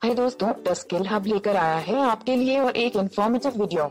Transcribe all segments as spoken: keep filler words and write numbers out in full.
हाय दोस्तों, the skill hub लेकर आया है आपके लिए और एक इन्फॉर्मेटिव वीडियो।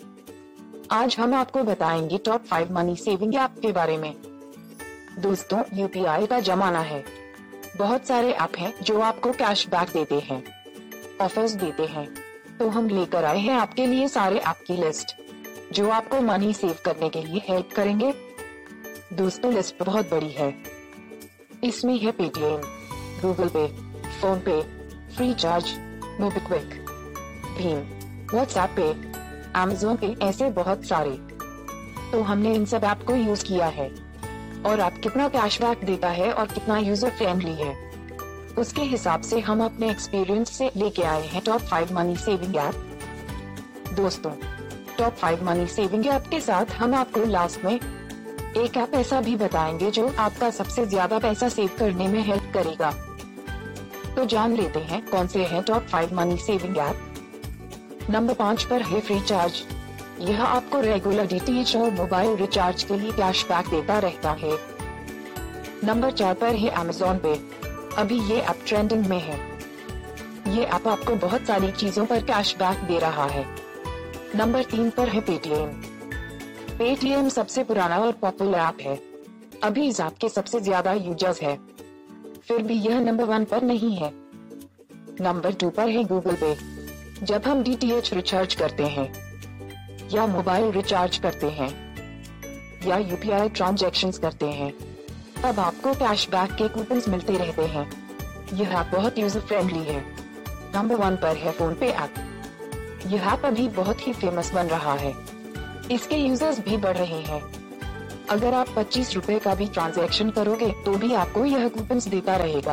आज हम आपको बताएंगे top five money saving app के बारे में। दोस्तों, यूपीआई का जमाना है। बहुत सारे ऐप हैं जो आपको कैशबैक देते हैं, ऑफर्स देते हैं। तो हम लेकर आए हैं आपके लिए सारे ऐप की लिस्ट जो आपको मनी सेव करने के लिए हेल्प करेंगे। दोस्तों, लिस्ट बहुत बड़ी है। इसमें है Paytm, Google Pay, PhonePe, Freecharge, MobiKwik, भीम, व्हाट्सएप पे, अमेज़न पे, ऐसे बहुत सारे। तो हमने इन सब ऐप को यूज किया है और ऐप कितना कैशबैक देता है और कितना यूजर फ्रेंडली है, उसके हिसाब से हम अपने एक्सपीरियंस से लेके आए हैं top five money saving app. दोस्तों, top five money saving app के साथ हम आपको लास्ट में एक ऐप ऐसा भी बताएंगे जो आपका सबसे ज्यादा पैसा सेव करने में हेल्प करेगा। तो जान लेते हैं कौन से हैं top five money saving app. Number पाँच पर है फ्री चार्ज। यह आपको रेगुलर डीटीएच और मोबाइल रिचार्ज के लिए कैशबैक देता रहता है। नंबर चार पर है अमेज़न पे। अभी ये ऐप ट्रेंडिंग में है। ये ऐप आपको बहुत सारी चीजों पर कैशबैक दे रहा है। नंबर तीन पर है पेटीएम। पेटीएम सबसे पुराना और पॉपुलर ऐप है। अभी इस ऐप के सबसे ज्यादा यूजर्स है, फिर भी यह नंबर वन पर नहीं है। नंबर टू पर है गूगल पे। जब हम डीटीएच रिचार्ज करते हैं या मोबाइल रिचार्ज करते हैं या यूपीआई ट्रांजैक्शंस करते हैं, तब आपको कैशबैक के कूपन्स मिलते रहते हैं। यह ऐप बहुत यूजर फ्रेंडली है। नंबर वन पर है फोन पे ऐप। यह ऐप अभी बहुत ही फेमस बन रहा है। इसके यूजर्स भी बढ़ रहे हैं। अगर आप पच्चीस रुपए का भी ट्रांजैक्शन करोगे तो भी आपको यह कूपन्स देता रहेगा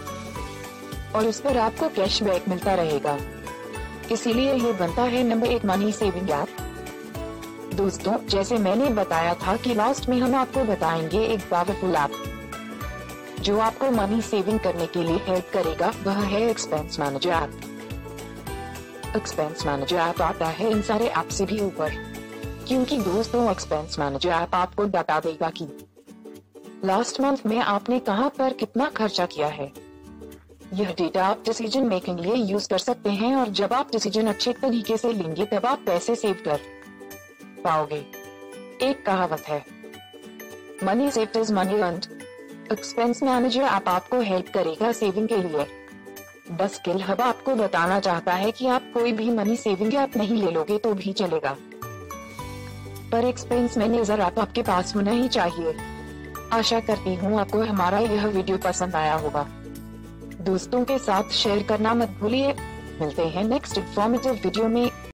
और उस पर आपको कैशबैक मिलता रहेगा। इसीलिए ये बनता है नंबर एक मनी सेविंग ऐप। दोस्तों, जैसे मैंने बताया था कि लास्ट में हम आपको बताएंगे एक पावरफुल ऐप जो आपको मनी सेविंग करने के लिए हेल्प करेगा। वह है expense manager app. Expense manager app आता है इन सारे ऐप से भी ऊपर, क्योंकि दोस्तों एक्सपेंस मैनेजर ऐप आपको बता देगा कि लास्ट मंथ में आपने कहां पर कितना खर्चा किया है। यह डेटा आप डिसीजन मेकिंग लिए यूज कर सकते हैं और जब आप डिसीजन अच्छे तरीके से लेंगे तब आप पैसे सेव कर पाओगे। एक कहावत है, money saved is money earned. Expense manager app आपको हेल्प करेगा सेविंग के लिए। द स्किल हब आपको बताना चाहता है कि आप कोई भी मनी सेविंग ऐप नहीं ले लोगे तो भी चलेगा, पर एक्सपेंस मैनेजर ऐप आपके पास होना ही चाहिए। आशा करती हूँ आपको हमारा यह वीडियो पसंद आया होगा। दोस्तों के साथ शेयर करना मत भूलिए। मिलते हैं नेक्स्ट इन्फॉर्मेटिव वीडियो में।